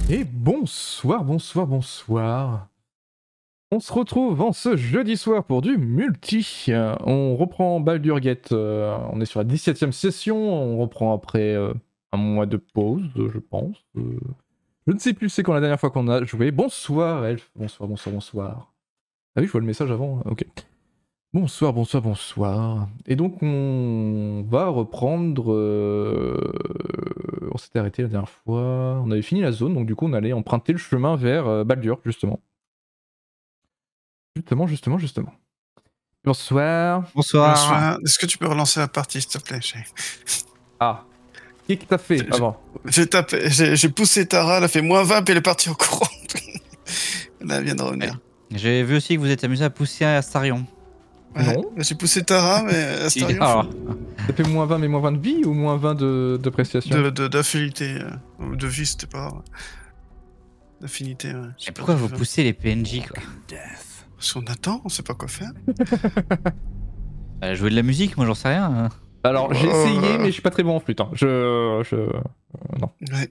Et bonsoir, bonsoir, bonsoir. On se retrouve en ce jeudi soir pour du multi. On reprend Baldur's Gate, on est sur la 17ème session, on reprend après un mois de pause, je pense. Je ne sais plus c'est quand la dernière fois qu'on a joué. Bonsoir Elf, bonsoir, bonsoir, bonsoir. Ah oui, je vois le message avant, ok. Bonsoir, bonsoir, bonsoir. Et donc on va reprendre... On s'était arrêté la dernière fois, on avait fini la zone, donc du coup on allait emprunter le chemin vers Baldur, justement. Justement. Bonsoir. Bonsoir. Bonsoir. Est-ce que tu peux relancer la partie, s'il te plaît? Ah, qu'est-ce que t'as fait avant? J'ai poussé Tara, elle a fait -20, puis elle est partie au courant. Là, elle vient de revenir. J'ai vu aussi que vous êtes amusé à pousser Astarion. Ouais, Non. j'ai poussé Tara, mais Astarion, Alors, T'as fait -20 mais -20 de vie ou -20 d'appréciation? d'affinité. De vie, c'était pas grave. D'affinité, ouais. et pourquoi vous poussez les PNJ quoi? Parce qu'on attend, on sait pas quoi faire. Jouer de la musique, moi j'en sais rien. Alors j'ai essayé mais je suis pas très bon en flûte. Hein. Non. Ouais.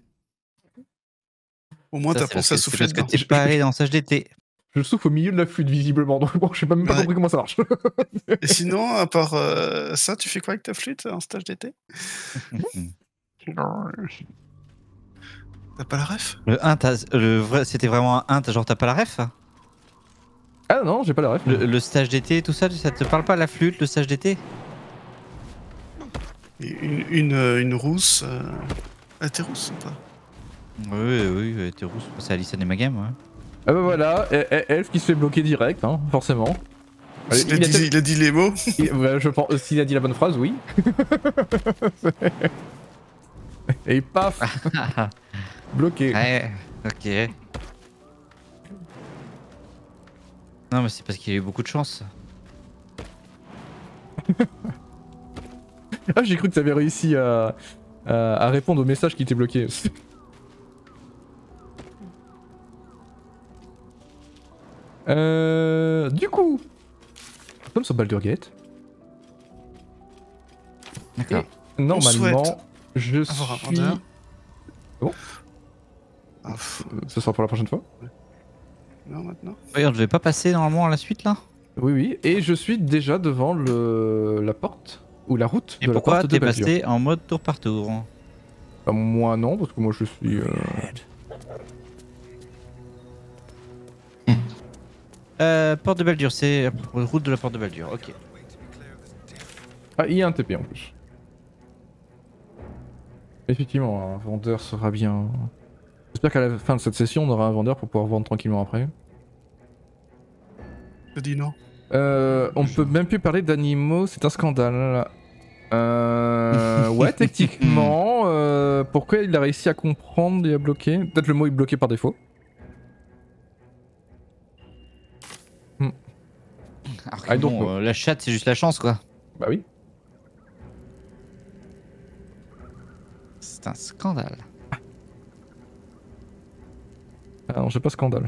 Au moins, t'as pensé à souffler dedans. dedans. Parce que t'es pas allé dans stage d'été. Je souffle au milieu de la flûte visiblement, donc bon, j'ai même pas compris comment ça marche. Et sinon, à part ça, tu fais quoi avec ta flûte en stage d'été? T'as pas la ref? Le 1, c'était vraiment un 1, genre t'as pas la ref? Ah non, j'ai pas la ref. Le stage d'été, tout ça, ça te parle pas la flûte, le stage d'été? Une rousse. Ah, t'es rousse ou pas? Oui, t'es rousse, c'est Alice et Magam, ouais. Ah bah voilà, Elf qui se fait bloquer direct, hein, forcément. Allez, Il a dit les mots. Je pense, s'il a dit la bonne phrase, oui. Et paf. Bloqué. Ouais, ok. Non mais c'est parce qu'il a eu beaucoup de chance. Ah, j'ai cru que t'avais réussi à répondre au message qui était bloqué. Du coup, nous sommes sur Baldur's Gate. D'accord. Et normalement, je avoir un suis... vendeur. Bon. Ce sera pour la prochaine fois. Non, maintenant. Oui, on devait pas passer normalement à la suite là? Oui, et je suis déjà devant la porte, ou la route Et de la pourquoi porte de t'es Baldur. passé en mode tour par tour? Moi non, parce que moi je suis... Porte de Baldur, c'est route de la porte de Baldur, ok. Ah, il y a un TP en plus. Effectivement, un vendeur sera bien... J'espère qu'à la fin de cette session, on aura un vendeur pour pouvoir vendre tranquillement après. Je dis non. On peut même plus parler d'animaux, c'est un scandale. Ouais, techniquement, pourquoi il a réussi à comprendre et à bloquer? Peut-être le mot est bloqué par défaut. Alors que bon, la chatte c'est juste la chance quoi. Bah oui. C'est un scandale. Ah non, j'ai pas scandale.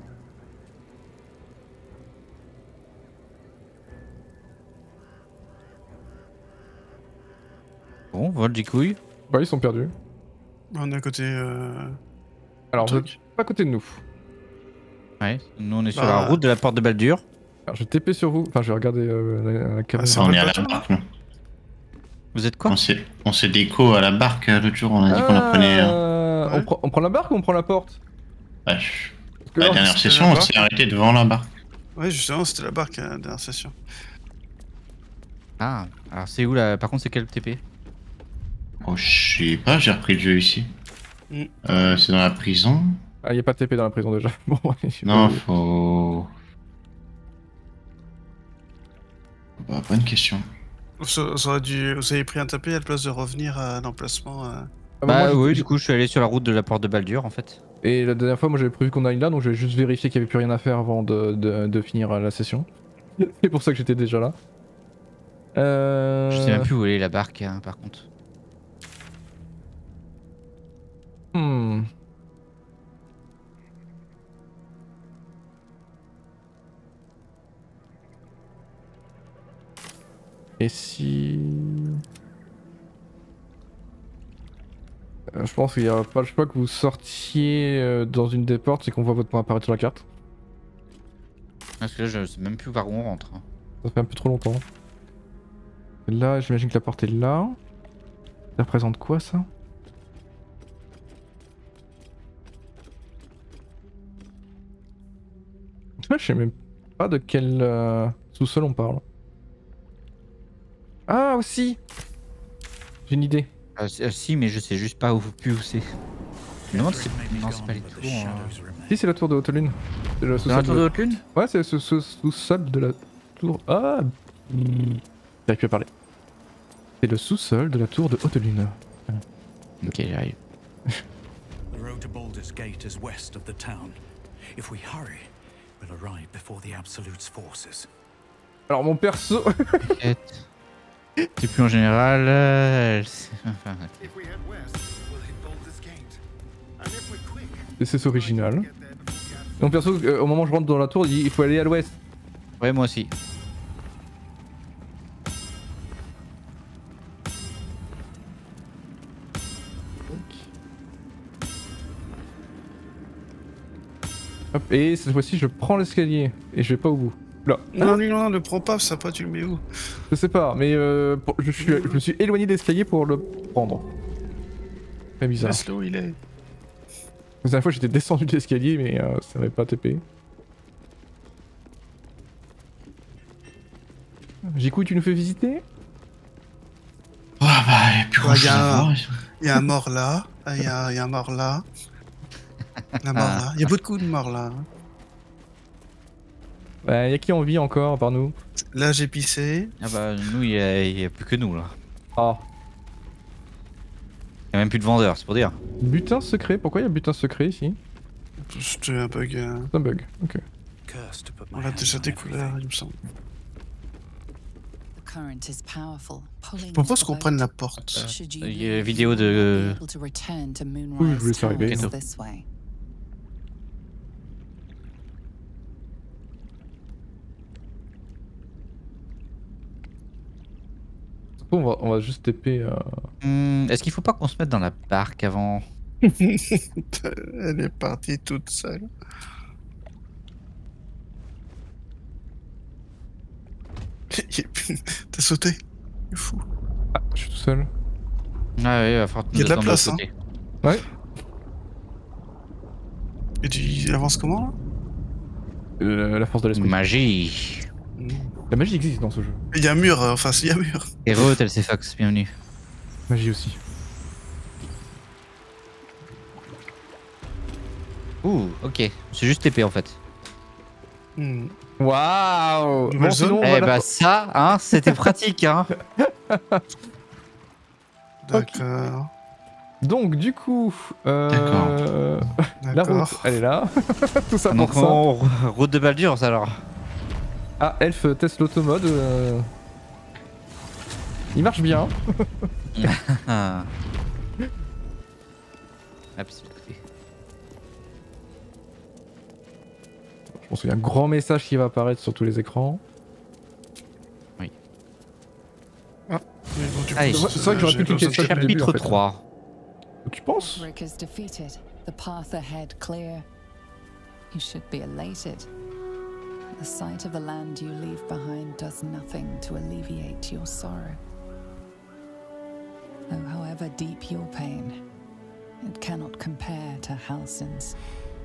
Bon, vol des couilles. Bah ils sont perdus. On est à côté. Alors, vous êtes pas à côté de nous. Ouais, nous on est sur la route de la porte de Baldur. Alors je vais TP sur vous, enfin je vais regarder la caméra. c'est On pas est à le la bateau, barque, nous. Vous êtes quoi? On s'est déco à la barque l'autre jour, on a dit qu'on la prenait. Ouais. On prend la barque ou on prend la porte? Ouais, que la là, dernière c'était session, la on barque. s'est arrêté devant la barque. Ouais, justement, c'était la barque à la dernière session. Ah, alors c'est où là? Par contre, c'est quel TP? Oh, je sais pas, j'ai repris le jeu ici. Mm. C'est dans la prison. Ah, y a pas de TP dans la prison déjà. Bon, Non, faut. Bah, bonne question. Ça aurait dû... Vous avez pris un tapé à la place de revenir à l'emplacement. Ah, Bah moi, oui, du coup, je suis allé sur la route de la porte de Baldur en fait. Et la dernière fois, moi j'avais prévu qu'on aille là, donc j'avais juste vérifié qu'il y avait plus rien à faire avant de finir la session. C'est pour ça que j'étais déjà là. Je sais même plus où est la barque hein, par contre. Et si... Je pense qu'il n'y a pas le choix que vous sortiez dans une des portes et qu'on voit votre point apparaître sur la carte. Parce que là, je sais même plus par où on rentre. Ça fait un peu trop longtemps. Là, j'imagine que la porte est là. Ça représente quoi ça? Je sais même pas de quel sous-sol on parle. Ah aussi! J'ai une idée. Si, mais je sais juste pas plus où c'est. Je me demande si c'est... Non, c'est pas les tours. Si, c'est la tour de Haute-Lune. C'est le C'est la tour de Haute-Lune? Ouais, c'est ce sous-sol de la tour... Ah! J'arrive plus à parler. C'est le sous-sol de la tour de Haute-Lune. Ok, j'arrive. The road to Baldur's Gate is west of the town. If we hurry, we'll arrive before the Absolute's forces. Alors mon perso... C'est plus en général... Enfin, Et c'est original. Mon perso, au moment où je rentre dans la tour, il dit il faut aller à l'ouest. ouais, moi aussi. Hop, et cette fois-ci, je prends l'escalier et je vais pas au bout. Là. Non, non, ne prends pas, ça pas, tu le mets où? Je sais pas, mais je me suis éloigné de l'escalier pour le prendre. Très bizarre. Laisse-le où il est. La dernière fois, j'étais descendu de l'escalier, mais ça n'avait pas TP. Jiku, tu nous fais visiter? Ah bah, y'a plus grand chose à voir. Il y a un mort là, il y a un mort là. Un mort là. Il y a beaucoup de morts là. Bah, y'a qui en vie encore, par nous? Là, j'ai pissé. Ah bah, nous, il y a plus que nous, là. Ah. Il y a même plus de vendeurs, c'est pour dire. Butin secret, pourquoi il y a butin secret ici? C'était un bug. C'est un bug, ok. Cursed to put my On a hands déjà on des couleurs, il me semble. The current is powerful, pulling Je propose the qu'on boat. prenne la porte. Should you Il y a la leave, vidéo you de... won't be able to return to Oui, je Moonrise voulais ça arriver. Towers Ok. this way. On va juste TP. Est-ce qu'il faut pas qu'on se mette dans la barque avant? Elle est partie toute seule. T'as sauté? C'est fou. Ah, je suis tout seul. Ah ouais, il va falloir Il y a de la nous place, attendre de l'autre Ouais. Et tu avances comment La force de côté. l'esprit. Magie. La magie existe dans ce jeu. Il y a un mur, en face, il y a un mur. Héros, TLC Fox, bienvenue. Magie aussi. Ouh, ok. C'est juste TP en fait. Hmm. Waouh! Nouvelle zone. sinon, Eh voilà. bah ça, hein, c'était pratique, hein. D'accord. Donc, du coup. La D'accord. route, elle est là. Tout ça Donc pour ça. route de Baldur's alors. Ah, Elf teste l'automode. Il marche bien. Ah. Absolument. Je pense qu'il y a un grand message qui va apparaître sur tous les écrans. Mais bon, du Allez, coup, c'est vrai que j'aurais pu j'ai cliquer besoin de sur le début, Chapitre en fait. 3. Tu penses? Rick is defeated, the path ahead clear. You should be elated. The sight of the land you leave behind does nothing to alleviate your sorrow. Though however deep your pain, it cannot compare to Halsin's.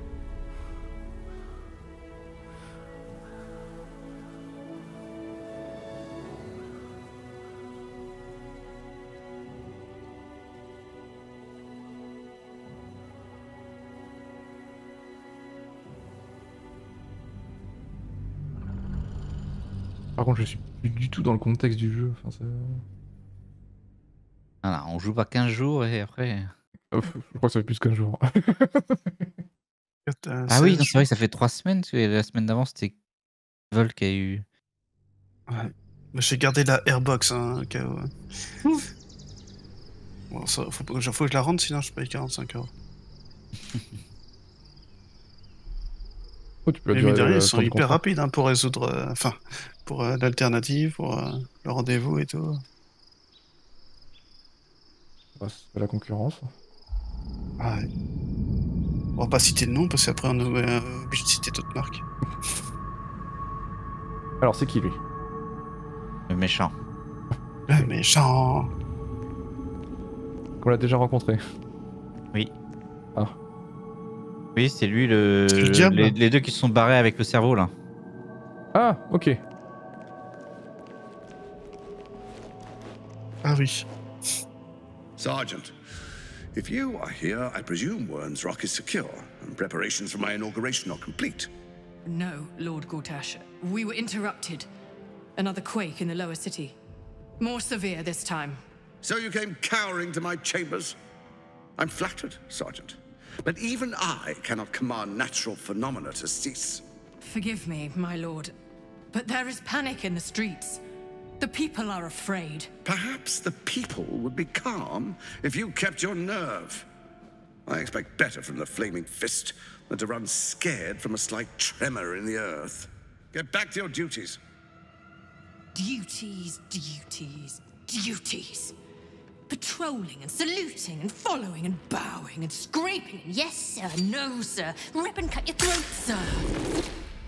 Par contre, je suis plus du tout dans le contexte du jeu. Enfin, Voilà, on joue pas 15 jours et après. je crois que ça fait plus qu'un jour. Ah oui, non, c'est vrai que ça fait 3 semaines, parce que la semaine d'avant c'était Vol qui a eu. Ouais. Mais j'ai gardé la airbox, hein, au cas où. Bon, ça, faut que je la rende, sinon je paye 45 €. Oh, tu peux Mais durer mine de rien, le ils sont temps de hyper contrat. rapides hein, pour résoudre. Enfin, pour l'alternative, pour le rendez-vous et tout. Ah, c'est la concurrence. Ah, ouais. On va pas citer le nom parce qu'après on est obligé de citer d'autres marques. Alors, c'est qui lui? Le méchant. Le méchant. Qu'on l'a déjà rencontré. Oui. Ah. Oui, c'est lui C'est le diable. les deux qui se sont barrés avec le cerveau là. Ah, ok. Ah oui. Sergeant, if you are here, I presume Wern's Rock is secure, and preparations for my inauguration are complete. No, Lord Gortash. We were interrupted. Another quake in the lower city. More severe this time. So you came cowering to my chambers? I'm flattered, Sergeant. But even I cannot command natural phenomena to cease. Forgive me, my lord, but there is panic in the streets. The people are afraid. Perhaps the people would be calm if you kept your nerve. I expect better from the Flaming Fist than to run scared from a slight tremor in the earth. Get back to your duties. Duties, duties, duties. Patrolling and saluting and following and bowing and scraping. Yes, sir. No, sir. Rip and cut your throat, sir.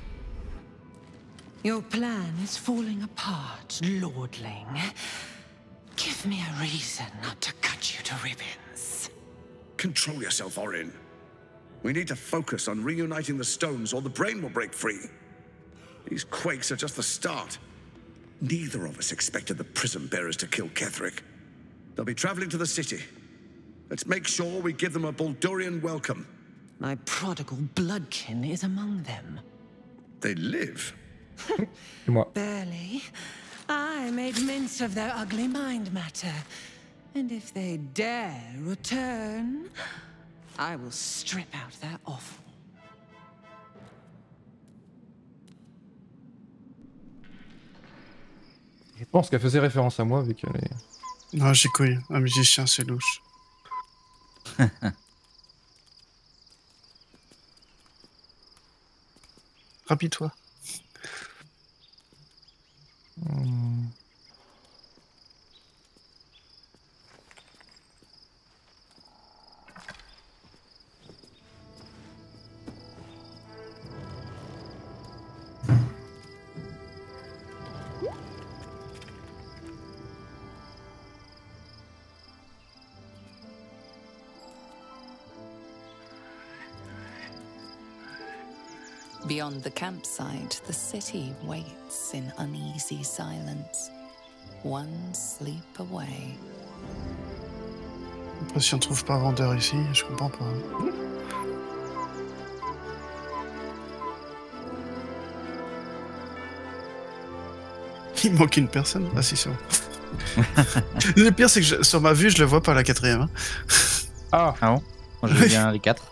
Your plan is falling apart, lordling. Give me a reason not to cut you to ribbons. Control yourself, Orin. We need to focus on reuniting the stones or the brain will break free. These quakes are just the start. Neither of us expected the Prism Bearers to kill Ketheric. They'll be traveling to the city. Let's make sure we give them a Baldurian welcome. My prodigal bloodkin is among them. They live. C'est moi. Barely. I made mince of their ugly mind matter. And if they dare return, I will strip out their offal. Je pense qu'elle faisait référence à moi vu qu'elle est... Non, j'ai couille. Un musicien, c'est louche. Rapide-toi. Beyond the campsite, the city waits in uneasy silence. One sleep away. Après, si on trouve pas vendeur ici, je comprends pas. Il manque une personne. Ah si, c'est bon. Le pire, c'est que sur ma vue, je le vois pas la quatrième. Hein. Ah, Ah bon? Moi je veux bien les 4.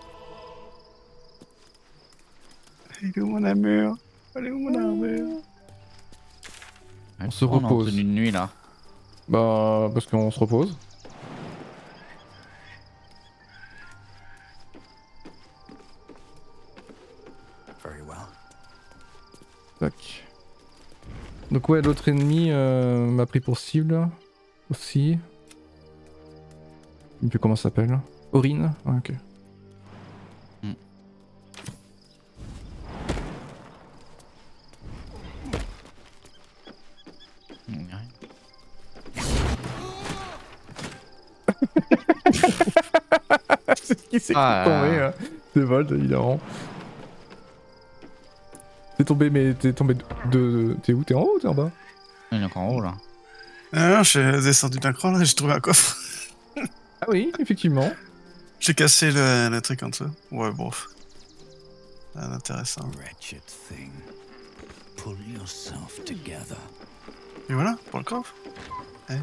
Il est où mon armure? Elle est où mon armure? on se repose. Une nuit là. Bah, parce qu'on se repose. Very well. Tac. Donc ouais, l'autre ennemi m'a pris pour cible aussi. Je sais plus comment ça s'appelle. Orin? Ah, ok. C'est ce qui s'est tombé. Hein. C'est Vold, évidemment. T'es tombé, mais t'es tombé de... T'es où? T'es en haut ou t'es en bas? Il est encore en haut là. Ah non, je suis descendu d'un cran là, j'ai trouvé un coffre. Ah oui, effectivement. J'ai cassé le truc en dessous. Ouais, bon. Ah, intéressant. Wretched thing. Pull yourself together. Et voilà, pour le coffre. Ouais.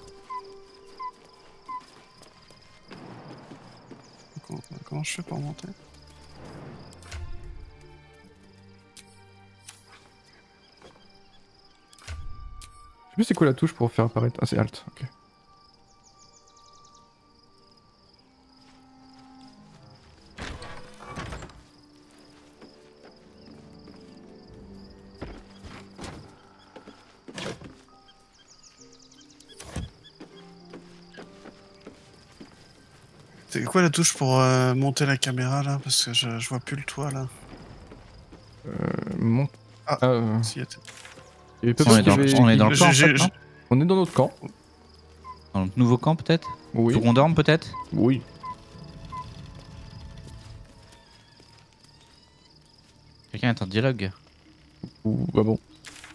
Comment je fais pour monter? Je sais plus c'est quoi la touche pour faire apparaître. Ah, c'est Alt, ok. C'est quoi la touche pour monter la caméra là? Parce que je vois plus le toit là. Monte. Ah. Si, attends. Il y avait pas On est parce qu'il y avait- on est dans le camp, en J'ai- fait, non On est dans notre camp. Dans notre nouveau camp, peut-être. Oui. Faut qu'on dorme, peut-être. Oui. Quelqu'un est en dialogue. Ou bah bon.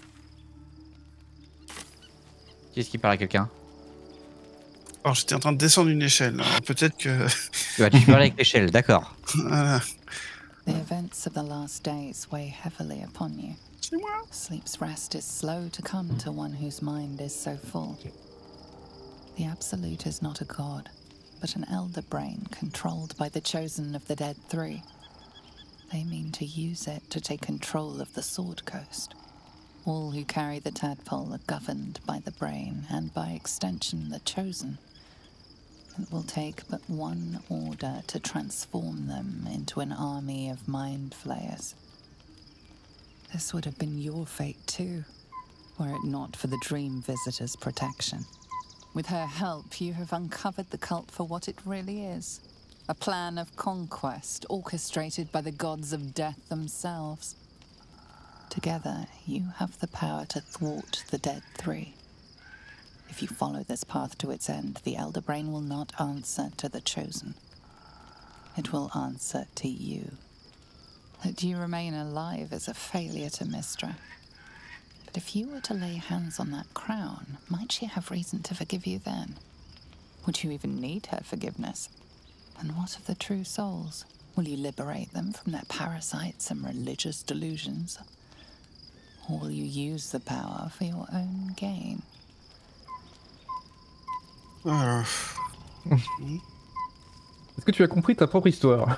Qui est-ce qui parle à quelqu'un? Alors j'étais en train de descendre une échelle. Alors, peut-être que. Tu parles avec l'échelle, d'accord. Voilà. The events of the last days weigh heavily upon you. C'est moi. Sleep's rest is slow to come to one whose mind is so full. The Absolute is not a god, but an elder brain controlled by the chosen of the Dead Three. They mean to use it to take control of the Sword Coast. All who carry the tadpole are governed by the brain, and by extension the chosen. It will take but one order to transform them into an army of mind flayers. This would have been your fate too, were it not for the Dream Visitor's protection. With her help, you have uncovered the cult for what it really is. A plan of conquest orchestrated by the gods of death themselves. Together, you have the power to thwart the Dead Three. If you follow this path to its end, the Elder Brain will not answer to the Chosen. It will answer to you. That you remain alive is a failure to Mystra. But if you were to lay hands on that crown, might she have reason to forgive you then? Would you even need her forgiveness? And what of the true souls? Will you liberate them from their parasites and religious delusions? Or will you use the power for your own gain? Est-ce que tu as compris ta propre histoire?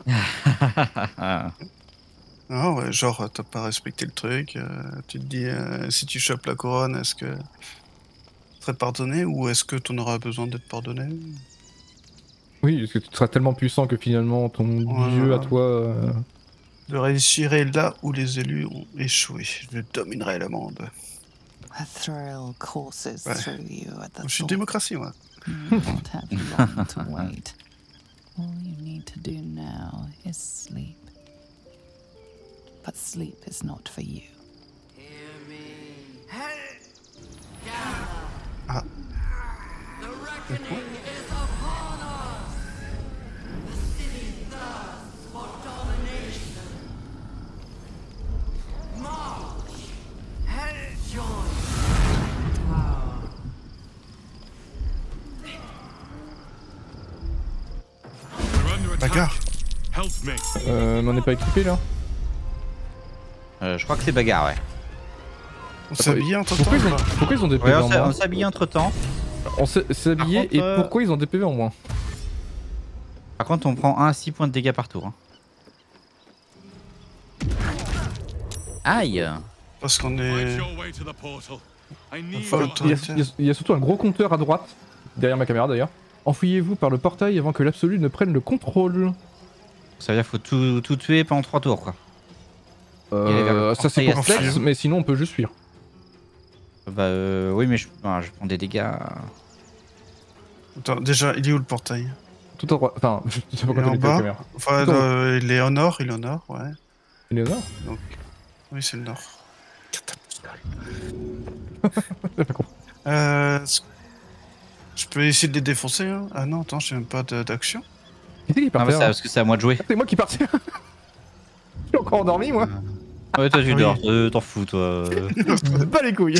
Ah ouais, genre t'as pas respecté le truc, tu te dis si tu chopes la couronne, est-ce que tu serais pardonné ou est-ce que tu en auras besoin d'être pardonné? Oui, parce que tu seras tellement puissant que finalement ton dieu à toi... Je réussirai là où les élus ont échoué. Je dominerai le monde. A thrill courses Ouais. through you at the Je suis thought. démocratie, moi. You won't have long to wait. All you need to do now is sleep. But sleep is not for you. Ah. Bagarre. Mais on n'est pas équipé là? Je crois que c'est bagarre, ouais. On s'habille entre temps. Pourquoi ils ont des PV Ouais, en moins? on s'habille entre temps. On s'est habillé Par contre, et pourquoi ils ont des PV en moins? Par contre, on prend 1 à 6 points de dégâts par tour. Hein. Aïe! Parce qu'on est. Il y a surtout un gros compteur à droite, derrière ma caméra d'ailleurs. Enfuyez-vous par le portail avant que l'absolu ne prenne le contrôle. Ça veut dire qu'il faut tout tuer pendant 3 tours, quoi. Ça c'est pour portail, flex, mais sinon on peut juste fuir. Bah oui, mais je prends des dégâts. Attends, déjà, il est où le portail? Tout à droite. Enfin, je sais pas Il est quand en on était la bas. caméra. Enfin, Tout en il est au nord, ouais. Il est au nord? Donc, oui, c'est le nord. J'ai pas compris. Je peux essayer de les défoncer, hein? Ah non, attends, j'ai même pas d'action. Qui c'est qui est Non, parti mais c'est là parce que c'est à moi de jouer. C'est moi qui est parti. Je suis encore endormi moi. Ouais, toi tu Ah oui. dors, t'en fous, toi. Pas les couilles.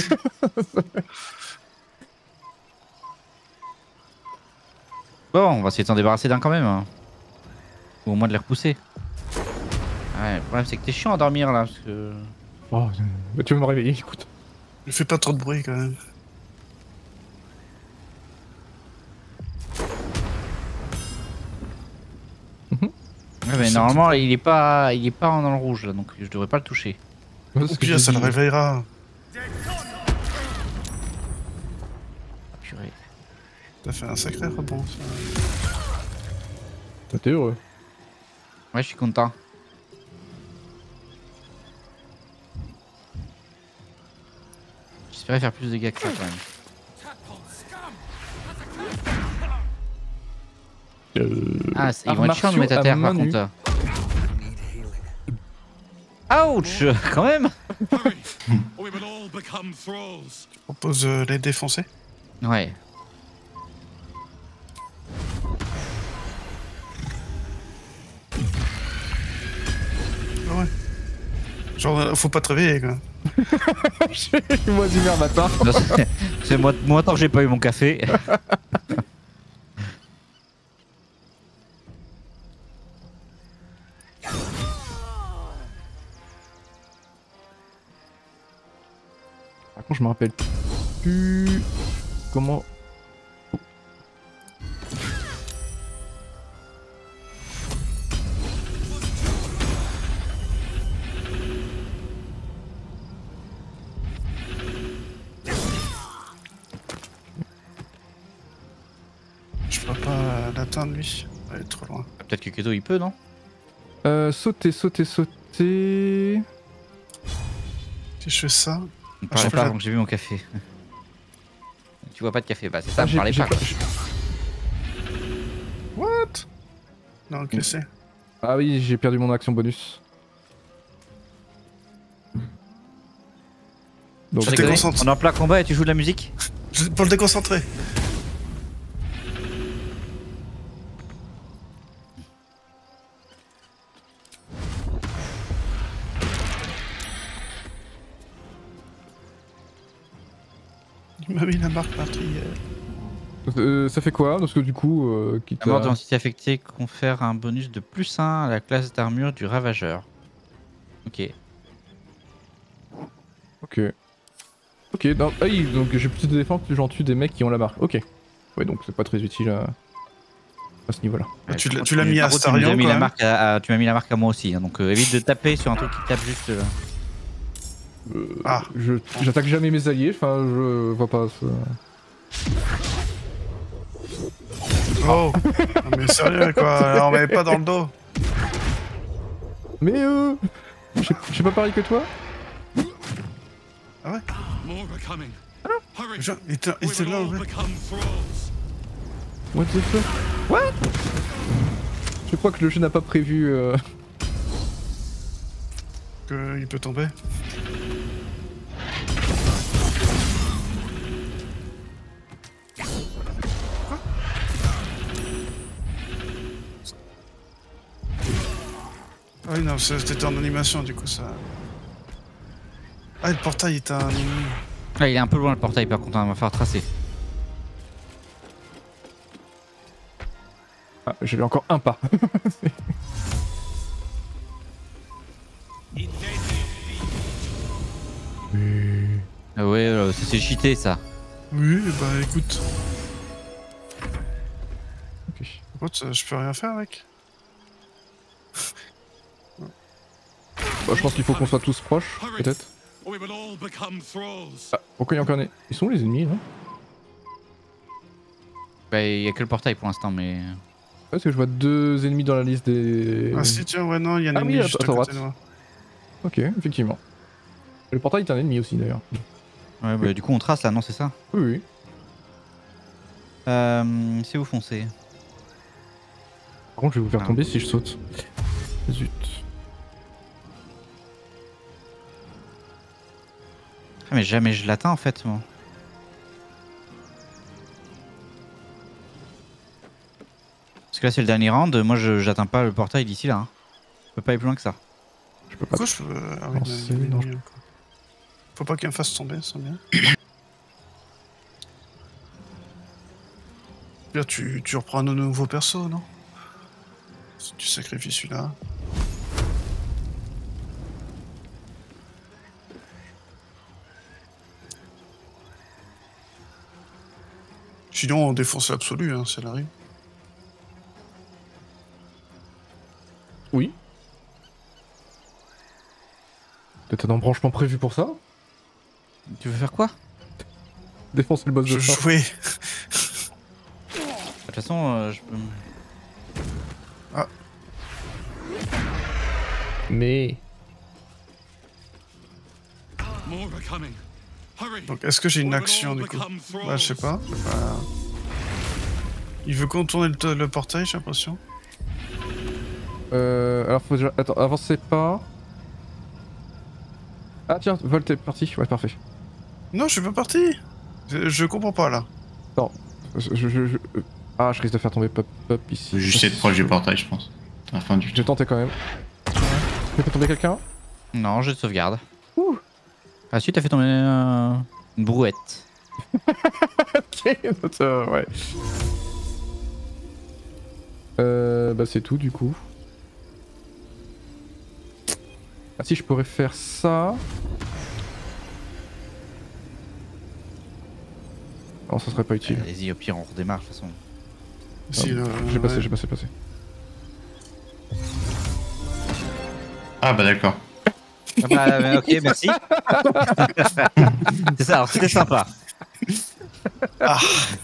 Bon, on va essayer de s'en débarrasser d'un quand même. Hein. Ou au moins de les repousser. Ouais, le problème c'est que t'es chiant à dormir là, parce que... Oh, bah, tu veux me réveiller, écoute. Ne fais pas trop de bruit quand même. Ouais, mais normalement il est pas dans le rouge là, donc je devrais pas le toucher. C'est Au ce que pire, je ça le dis. réveillera. Ah, purée. T'as fait un sacré rebond. Ça. T'es heureux. Ouais, je suis content. J'espérais faire plus de dégâts que ça quand même. Ah, ils vont être chiants de mettre à terre par contre. Ouch, quand même. Hurry, or we will all become thralls. Je propose les défoncer. Ouais. Ah ouais. Genre, faut pas te réveiller quoi. Moi d'hiver matin. Non, c'est moi tant que j'ai pas eu mon café. Par contre, je me rappelle plus comment. Je peux pas l'atteindre lui. Il est trop loin. Peut-être que Keto il peut, non? Sauter. Si je fais ça. Ne parlez je pas peux avant que j'ai vu mon café. Tu vois pas de café, bah c'est ça, Ah, me parlez pas. What? Non, ok, c'est. Ah oui, j'ai perdu mon action bonus. Donc, Je T'es te connu concentre. On est en plein combat et tu joues de la musique? Pour le déconcentrer. Il m'a mis la marque meurtrière. ça fait quoi? Parce que du coup, quitte La mort de à... l'entité affectée confère un bonus de +1 à la classe d'armure du ravageur. Ok. Ok. Ok, non, ah oui, donc j'ai plus de défense que j'en tue des mecs qui ont la marque. Ok. Ouais, donc c'est pas très utile à ce niveau-là. Ouais, Tu par l'as- contre, tu l'as mis à par contre, Starion, tu m'as mis quand la même. marque tu m'as mis la marque à moi aussi, hein, donc évite de taper sur un truc qui tape juste. Ah. J'attaque jamais mes alliés, enfin je vois pas ça. Oh. Non, mais sérieux quoi, on m'avait pas dans le dos. Mais j'ai pas pareil que toi? Ah ouais? More are coming. Hurry, Genre, il était or we will là all ouais. become thralls. What the fuck? What? Je crois que le jeu n'a pas prévu... qu'il peut tomber. Ah oui, non, c'était en animation, du coup, ça... Ah, le portail est un ennemi. Ah, il est un peu loin le portail par contre, hein, on va falloir tracer. Ah, j'ai encore un pas. Ah ouais, c'est cheaté ça. Oui, bah écoute. Ok. Par contre, je peux rien faire, mec. Bah, je pense qu'il faut qu'on soit tous proches, peut-être. Or we will all become thralls. Ah, pourquoi il y a encore un... Ils sont où les ennemis, là? Bah, il y a que le portail pour l'instant, mais. Parce que je vois deux ennemis dans la liste des... Ah si, tiens, ouais, non, il y a un Ah ennemi oui, juste à à droite. côté de moi. Ok, effectivement. Le portail est un ennemi aussi, d'ailleurs. Ouais, bah, du coup on trace là, non, c'est ça? Oui, oui. C'est où foncer? Par contre, je vais vous faire tomber si je saute. Zut. Ah, mais jamais je l'atteins en fait, moi. Parce que là c'est le dernier round, moi j'atteins pas le portail d'ici là. Hein. Je peux pas aller plus loin que ça. Je peux pas... Pourquoi je peux... Ah oui, penser, il y a un non. ennemi encore. Faut pas qu'il me fasse tomber, c'est bien. Là, tu reprends un nouveau perso, non? Si tu sacrifies celui-là. Sinon, on défonce l'absolu, hein, ça arrive. Oui. Peut-être un embranchement prévu pour ça? Tu veux faire quoi? Défoncer le boss Je de fin. jouais. De toute façon, je peux. Mais... More are coming. Hurry. Donc, est-ce que j'ai une or we will action, all du coup? become Ouais, je sais thralls. pas. Il veut contourner le portail, j'ai l'impression. Alors faut déjà... Attends, avancez pas. Ah tiens, Volt est parti. Ouais, parfait. Non, je suis pas parti. Je comprends pas là. Non. Ah, je risque de faire tomber Pop ici. Faut juste être proche du portail, je pense. À la fin du Je vais tenter quand même. Tu fait tomber quelqu'un? Non, je sauvegarde. Ouh. Ah si, t'as fait tomber une brouette. Ok, ouais. Bah c'est tout du coup. Ah si, je pourrais faire ça. Non, ça serait pas utile. Allez-y, au pire, on redémarre de toute façon. Si, J'ai passé, j'ai passé. Ah bah d'accord. Ah bah, ok, merci. C'est ça, alors c'était sympa. Ah.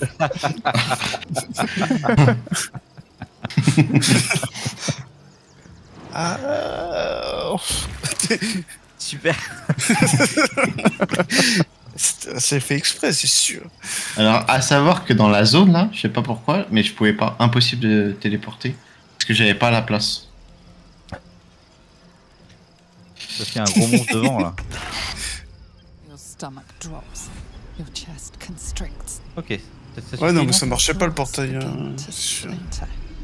Super. C'est fait exprès, c'est sûr. Alors, à savoir que dans la zone là, je sais pas pourquoi, mais je pouvais pas, impossible de téléporter. Parce que j'avais pas la place. Parce qu'il y a un gros monstre devant là. Your stomach drops. Your chest constricts. Ok. Ça Ouais, non, suffit, mais ça marchait pas le portail, Begin to c'est sûr. splinter.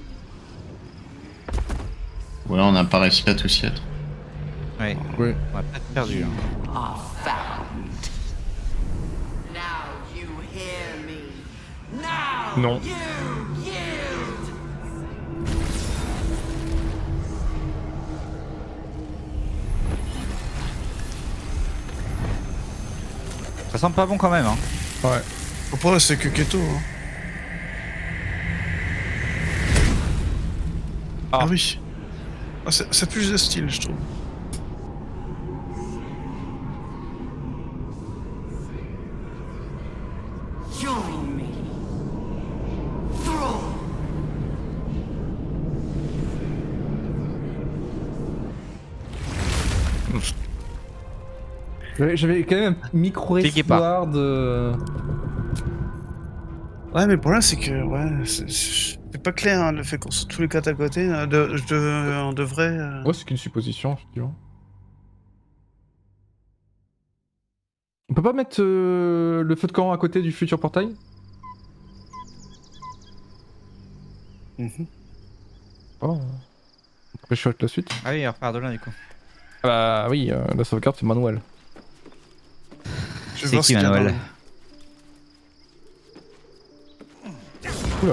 Ouais, on n'a pas réussi à tous y être. Ouais. Oui. On a peut-être perdu. Hein. Are found. Now you hear me. Now Non. you yield. Ça sent pas bon quand même. Hein. Ouais. Après, c'est que Keto. Hein. Ah oui. Ah, c'est plus de style, je trouve. Join me. Throw. J'avais quand même un micro Cliquez pas. espoir de... Ouais, mais le problème, c'est que, ouais, c'est pas clair, hein, le fait qu'on soit tous les quatre à côté. On devrait... Ouais, c'est qu'une supposition, effectivement. On peut pas mettre le feu de camp à côté du futur portail? Mhm. Oh. Après, je la suite. Ah oui, on repart de là du coup. Bah oui, la sauvegarde, c'est manuel. Je vais C'est voir qui ce qu'il y a Manuel? dans Oula.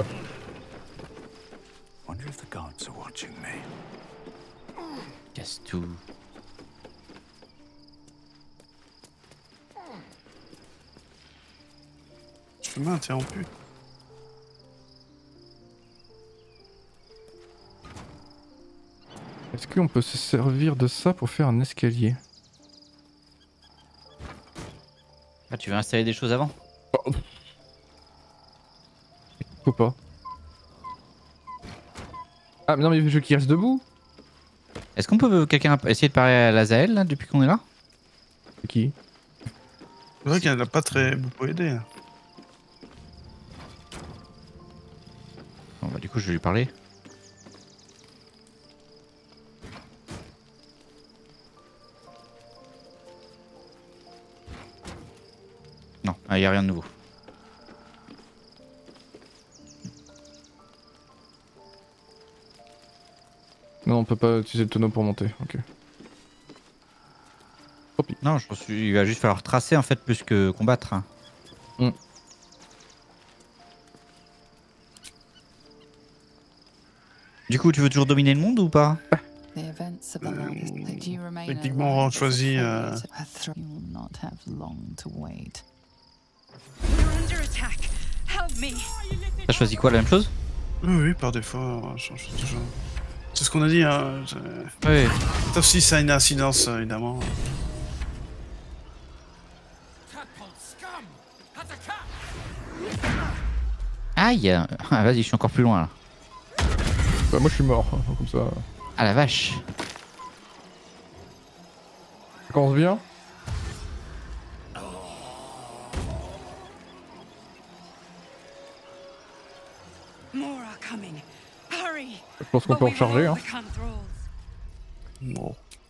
Wonder if the guards are watching me. Casse tout. Je m'ai interrompu. Est-ce qu'on peut se servir de ça pour faire un escalier? Ah, tu veux installer des choses avant? Faut pas. Ah mais non mais le jeu qui reste debout. Est-ce qu'on peut quelqu'un essayer de parler à Lazael là depuis qu'on est là? C'est qui? C'est vrai qu'elle n'a pas très beaucoup aidé. Hein. Bon bah du coup je vais lui parler. Non, il n'y a rien de nouveau. Non, on peut pas utiliser le tonneau pour monter. Ok. Non, je pense qu'il va juste falloir tracer en fait plus que combattre. Hein. Mm. Du coup, tu veux toujours dominer le monde ou pas? The events of the longest that you remain Techniquement, on alive as a choisit, failure to her throne. You will not have long to wait. We're under attack. Help me. T'as choisi quoi, la même chose? Oui, par défaut, on change toujours. C'est ce qu'on a dit, hein. Oui. Sauf si ça a une incidence, évidemment. Aïe. Ah, vas-y, je suis encore plus loin là. Bah moi je suis mort, comme ça. Ah la vache. Ça commence bien. pense qu'on peut recharger. Hein. Non.